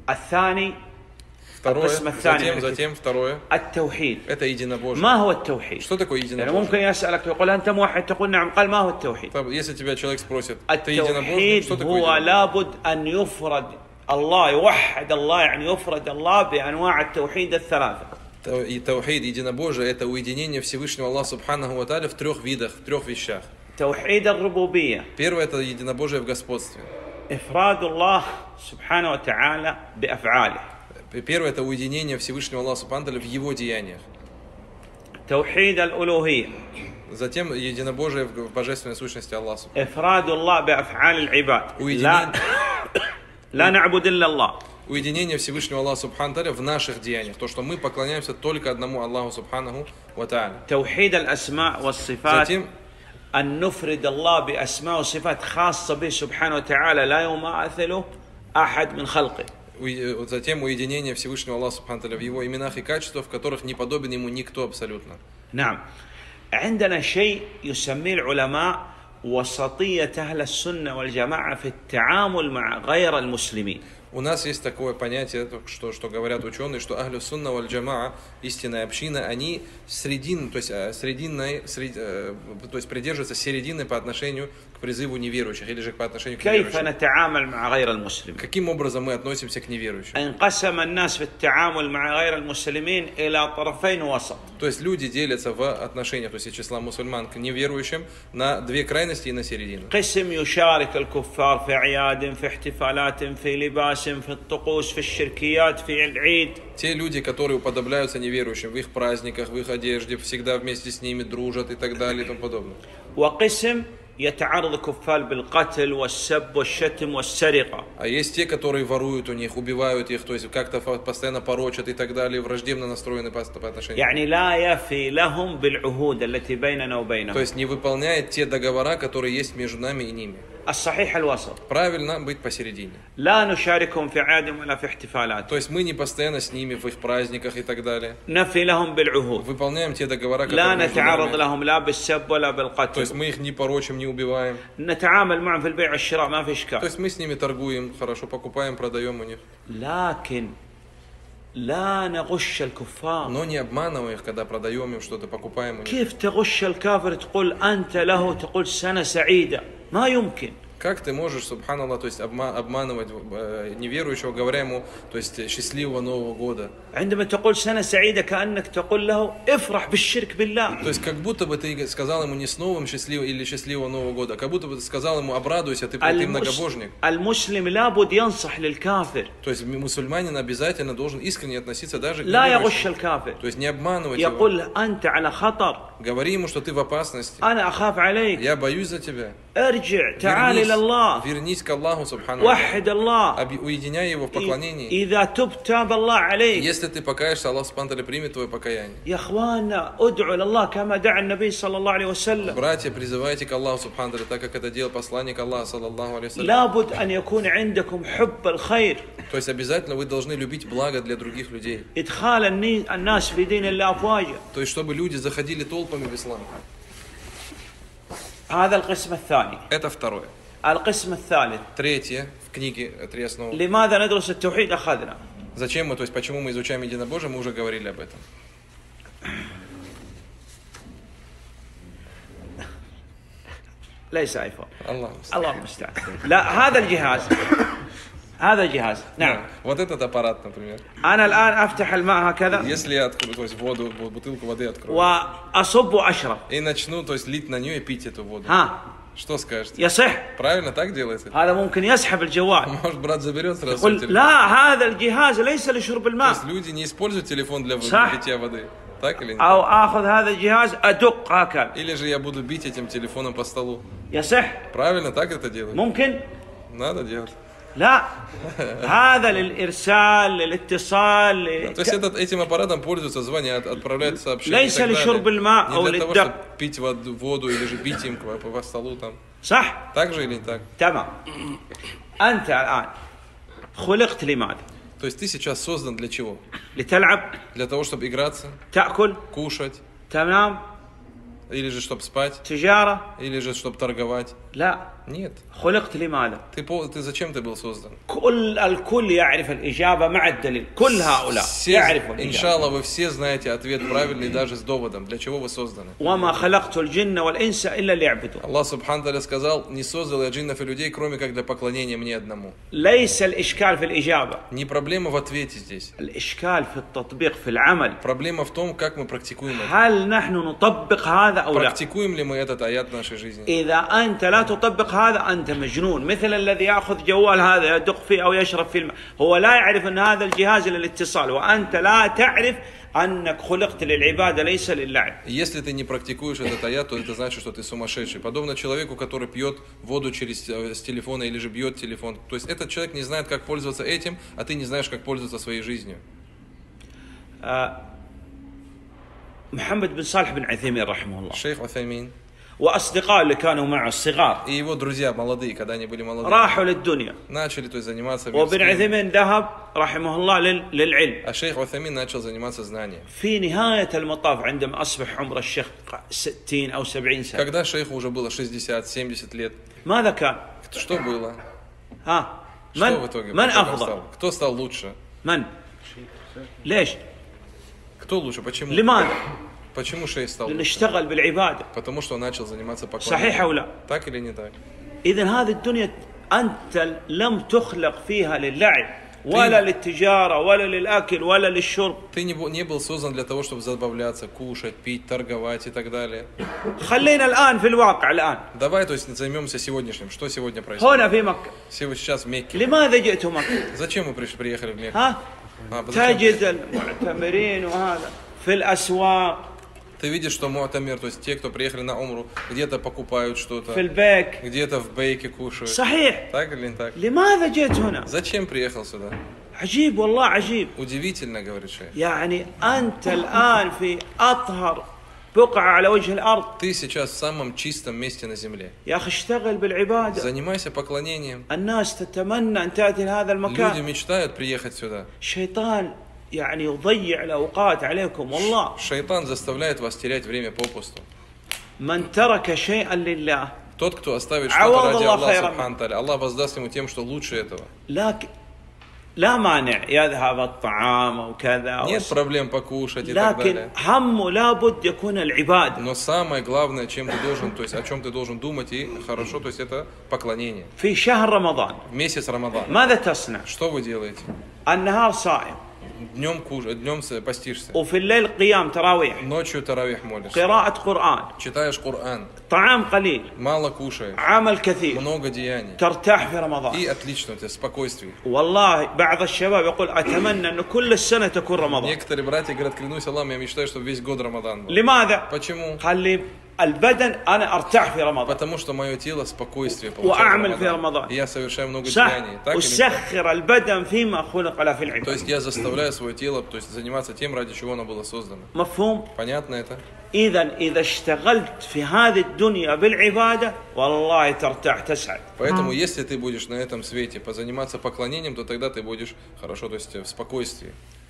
الثاني Второе, القسم الثاني затем второе, التوحيد. это единобожие. ما هو التوحيد؟ Что такое يعني единобожие? ممكن يسألك يقول أنت موحد تقول نعم، قال ما هو التوحيد؟ طب, если тебя человек спросит, ты единобожник, التوحيد что такое هو единобожие? لابد أن يفرد الله، يوحد الله يعني يفرد الله بأنواع التوحيد الثلاثة. И таухид, единобожие, это уединение Всевышнего Аллаха Субханаху ва Тааля в трех видах, в трех вещах. توحيد الربوبية. Первое, это единобожие в господстве. إفراد الله سبحانه وتعالى بأفعاله. Первое, это уединение Всевышнего Аллаха Субханаху ва Тааля в его деяниях. توحيد الألوهية. Затем единобожие в божественной сущности Аллаха. إفراد الله بأفعال العباد. لا نعبد إلا الله. Уединение Всевышнего Аллаха Субханаху ва Тааля в наших деяниях. То, что мы поклоняемся только одному Аллаху Субханаху ва Тааля. توحيد الأسماء والصفات. Затем أن نفرد الله بأسماء وصفات خاصة به سبحانه وتعالى لا يماثله أحد من خلقه. Затем уединение Всевышнего Аллаха Субханаху ва Тааля в его именах и качествах, в которых не подобен ему никто абсолютно. نعم. عندنا شيء يسميه العلماء وسطية أهل السنة والجماعة في التعامل مع غير المسلمين. У нас есть такое понятие, что говорят ученые, что Ахлю Сунна валь Джамаа, истинная община, они то есть придерживаются середины по отношению к призыву неверующих или же по отношению к كيف неверующим. نتعامل مع غير المسلمين؟ Каким образом мы относимся к неверующим? انقسم الناس في التعامل مع غير المسلمين إلى طرفين وسط. То есть люди делятся в отношениях, то есть из числа мусульман к неверующим, на две крайности и на середину. قسم يشارك الكفار في أعياد، في احتفالات، في لباس، في الطقوس، في الشركيات، في العيد. Те люди, которые уподобляются неверующим в их праздниках, в их одежде, всегда вместе с ними дружат и так далее и тому подобное. وقسم يتعرض الكفار بالقتل والسب والشتم والسرقة. А есть те, которые воруют у них, убивают их, то есть как-то постоянно порочат и так далее, враждебно настроены по отношению. يعني لا يفي لهم بالعهود التي بيننا То وبينهم. есть не выполняет те договора, которые есть между нами и ними. الصحيح الوسط. Правильно быть посередине. لا نشاركهم في أعيادهم ولا في احتفالاتهم. То есть мы не постоянно с ними в их праздниках и так далее. نفي لهم بالعهود. Выполняем те договора, لا которые между نتعرض нами. لهم لا بالسب ولا То بالقتل. есть мы их не порочим, не убиваем. نتعامل معهم في البيع والشراء ما في То إشكال. есть мы с ними торгуем, хорошо покупаем, продаем у них. لكن لا نغش الكفار. Но не обманываем их, когда продаем им что-то, покупаем у них. كيف تغش الكافر تقول أنت له تقول سنة سعيدة؟ ما يمكن. Как ты можешь, субханаллах, то есть обманывать неверующего, говоря ему, то есть счастливого Нового года? عندما تقول سنة سعيدة كأنك تقول له افرح بالشرك بالله. То есть как будто бы ты сказал ему не с новым счастливым или счастливого Нового года, а как будто бы ты сказал ему обрадуйся, ты многобожник. المسلم لابد ينصح للكافر. То есть мусульманин обязательно должен искренне относиться даже к لا يغش неверующему. الكافر. То есть не обманывать его. يقول أنت على خطر. Говори ему, что ты в опасности. أنا أخاف عليك. Я боюсь за тебя. ارجع تعال إلى الله. Вернись к Аллаху, субхану. وحد الله. Уединяй его в поклонении. إذا تبت تاب الله عليك. Если ты покаешься, Аллах субхану примет твое покаяние. يا إخواننا ادعوا لله كما دعا النبي صلى الله عليه وسلم. Братья, призывайте к Аллаху субхану, так как это делал посланник Аллаха, саллаллаху алейхи вассалям. لابد أن يكون عندكم حب الخير. То есть обязательно вы должны любить благо для других людей. إدخال الناس في دين الله أفواجا. То есть чтобы люди заходили толпами в ислам. هذا القسم الثاني. Это второе. القسم الثالث. Третье, в книге «Три основы». لماذا ندرس التوحيد أخذنا. Зачем мы, то есть почему мы изучаем единобожие, мы уже говорили об этом. ليس آيفون. الله المستعان. لا هذا الجهاز. هذا الجهاز. نعم. Вот этот аппарат, например. أنا الآن أفتح الماء هكذا. Если я открою, то есть воду, бутылку воды открою. وأصب وأشرب. И начну, то есть лить на нее и пить эту воду. ها. Что скажете? يصح. Правильно так делается? هذا ممكن يسحب الجوال. Может, брат заберет сразу يقول телефон. لا هذا الجهاز ليس لشرب То الماء. есть люди не используют телефон для صح. питья воды. Так или нет? أو آخذ هذا الجهاز أدق هكذا. Или же я буду бить этим телефоном по столу. يصح. Правильно так это делать? ممكن. Надо делать. لا هذا للإرسال للاتصال То есть этим аппаратом пользуются, звонят, отправляют сообщения. ليس لشرب الماء أو Не для того, للدب. чтобы пить воду или же бить им по столу там. صح؟ Так же или не так? تمام. أنت الآن خلقت لماذا؟ То есть ты сейчас создан для чего? لتلعب. Для того, чтобы играться, تأكل. кушать, تنام. или же чтобы спать, تجارة. или же чтобы торговать. لا Нет. خلقت لماذا؟ Ты зачем ты был создан? الكل يعرف الإجابة مع الدليل. كل هؤلاء يعرفوا الإجابة. Иншаллах, вы все знаете ответ правильный даже с доводом. Для чего вы созданы? وما خلقت الجن والإنس إلا ليعبدون. Аллах Субхану Тааля сказал: не создал я джиннов и людей, кроме как для поклонения мне одному. ليس الإشكال في الإجابة. Не проблема в ответе здесь. الإشكال في التطبيق في العمل. Проблема в том, как мы практикуем это. هل نحن نطبق هذا أو لا؟ Практикуем ли мы этот аят в нашей жизни? إذا أنت لا تطبق هذا أنت مجنون، مثل الذي يأخذ جوال هذا يدق فيه أو يشرب فيه الماء، هو لا يعرف أن هذا الجهاز للاتصال، وأنت لا تعرف أنك خلقت للعبادة ليس للعب. Если ты не практикуешь этот аят, то это значит, что ты сумасшедший. Подобно человеку, который пьет воду с телефона или же бьет телефон. То есть этот человек не знает, как пользоваться этим, а ты не знаешь, как пользоваться своей жизнью. محمد بن صالح بن عثيمين رحمه الله. Шейх Уthаймин وأصدقاء اللي كانوا معه الصغار. И его друзья молодые, когда они были молодые, راحوا للدنيا. начали, то есть, заниматься وابن мирским. عثيمين ذهب رحمه الله للعلم. А шейх Уthаймин начал заниматься знанием. في نهاية المطاف عندما أصبح عمر الشيخ 60 أو 70 سنة. Когда шейху уже было 60-70 лет, ماذا كان؟ что было? ها؟ Что в итоге? من Кто أفضل؟ стал? Кто стал лучше? من؟ ليش؟ Кто лучше? Почему? لماذا؟ Почему шейх стал لأنه лучше? اشتغل بالعبادة. Потому что он начал заниматься صحيح поклонением. أو لا؟ Так или не так? إذن هذه الدنيا أنت لم تخلق فيها للعب ولا للتجارة ولا للأكل ولا للشرب. Ты не был создан для того, чтобы забавляться, кушать, пить, торговать и так далее. خلينا الآن في الواقع الآن. Давай, то есть, займемся сегодняшним. Что сегодня происходит? هنا في مكة. Сейчас в Мекке. لماذا جئت مكة؟ Зачем мы приехали в Мекку? ها؟ Зачем? تجد المعتمرين وهذا في الأسواق. Ты видишь, что муатамир, то есть те, кто приехали на умру, где-то покупают что-то, في البيك. где-то в бейке кушают. صحيح. Так или не так? لماذا جئت هنا؟ Зачем приехал сюда? عجيب والله عجيب. Удивительно, говорит шейх. يعني أنت الآن في أطهر بقعة على وجه الأرض. Ты сейчас в самом чистом месте на земле. يا أخي اشتغل بالعبادة. Занимайся поклонением. الناس تتمنى أن تأتي لهذا Люди المكان. мечтают приехать сюда. الشيطان يعني يضيع الأوقات عليكم والله. Шайтан заставляет вас терять время попусту. من ترك شيئا لله. Тот, кто оставит عوض что-то ради الله Аллаха خيرا. Субхану Тааля, Аллах воздаст ему тем, что лучше этого. لكن لا مانع يذهب الطعام وكذا. Нет проблем покушать и так لكن далее. همه لابد يكون العبادة. Но самое главное, чем ты должен, то есть о чем ты должен думать и хорошо, то есть это поклонение. في شهر رمضان В месяц Рамадан. ماذا تصنع؟ Что вы делаете? النهار صائم. Днем постишься. وفي الليل قيام تراويح. Ночью таравих молишься. قراءة قرآن. Читаешь Коран. طعام قليل. Мало кушаешь. عمل كثير. Много деяний. ترتاح في رمضان. И отлично у тебя спокойствие. والله بعض الشباب يقول أتمنى أن كل السنة تكون رمضان. Некоторые братья говорят: клянусь Аллахом, я мечтаю, чтобы весь год Рамадан был. لماذا؟ Почему? خلي البدن أنا أرتاح في رمضان. Потому что мое тело спокойствие وأعمل получает في в رمضان. Рамадан. И я совершаю много صح. деяний. Так или не так? وسخر البدن فيما خلق له في То العبادة. есть я заставляю свое тело, то есть заниматься тем, ради чего оно было создано. مفهوم؟ Понятно это? إذا اشتغلت في هذه الدنيا بالعبادة والله ترتاح تسعد. Поэтому, если ты будешь на этом свете позаниматься поклонением, то тогда ты будешь хорошо, то есть в спокойствии.